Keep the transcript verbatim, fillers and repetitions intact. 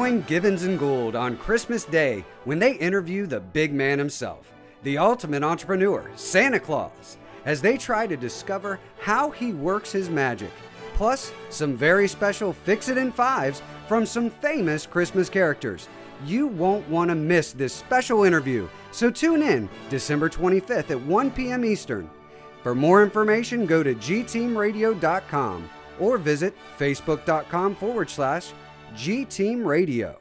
Join Gibbons and Gould on Christmas Day when they interview the big man himself, the ultimate entrepreneur, Santa Claus, as they try to discover how he works his magic. Plus, some very special Fix-It in Fives from some famous Christmas characters. You won't want to miss this special interview, so tune in December twenty-fifth at one p m Eastern. For more information, go to g team radio dot com or visit facebook dot com forward slash G Team Radio.